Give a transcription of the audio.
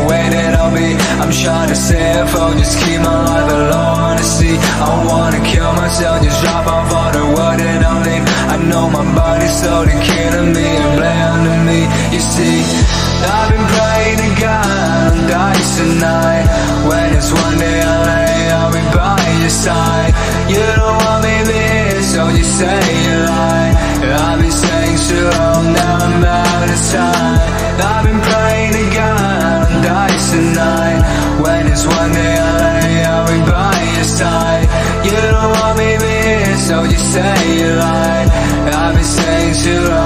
way that I'll be. I'm trying to save phone, just keep my life alone. Honestly, I wanna kill myself, just drop off all the wood and I'll leave. I know my body's slowly killing me and play under me. You see, I've been praying to God on dice tonight. When it's one day I'll lay, I'll be by your side. You don't want me there, so you say you lie. I've been saying too long, now I'm out of time. I've been praying to God on dice tonight. When it's one day I'll lay, I'll be by your side. You don't want me there, so you say you lie. I've been saying too long.